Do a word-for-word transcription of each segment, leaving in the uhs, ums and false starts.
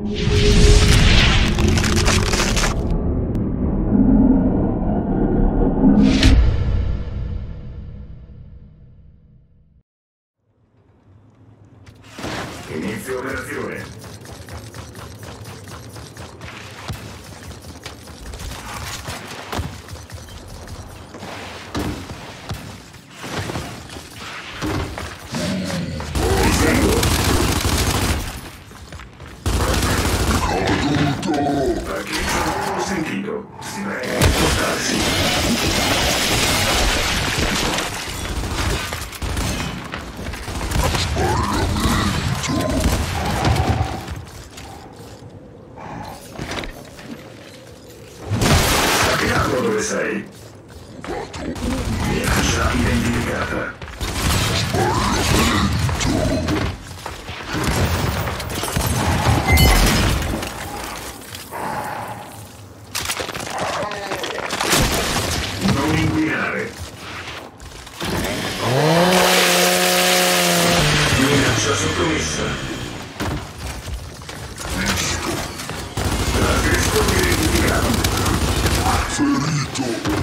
Inizio operazione. Parcheggio sentito. Si prega di spostarsi. Sappiamo dove sei. Minaccia identificata. Non inquinare. Minaccia sottomessa. L'aggressore identificato. Ferito!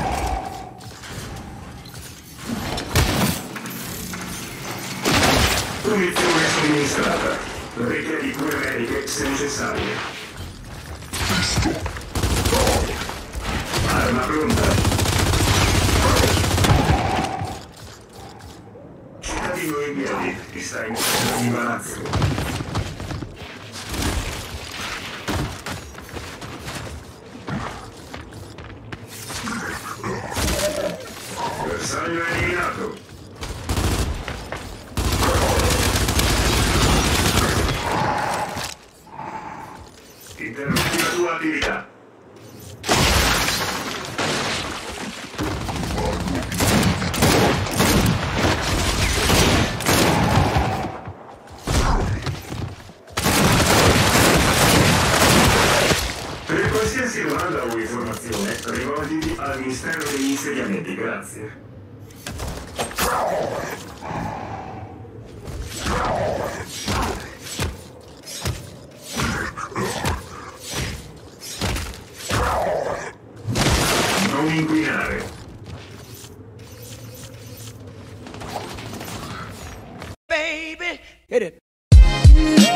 Munizione somministrata. Richiedi cure mediche se necessarie. Visto! Arma pronta. Cittadino in piedi, ti stai muovendo in palazzo. Bersaglio eliminato. Interrompi la tua attività. Per qualsiasi domanda o informazione, rivolgiti al Ministero degli Insediamenti. Grazie. Non inquinare. Baby, hit it.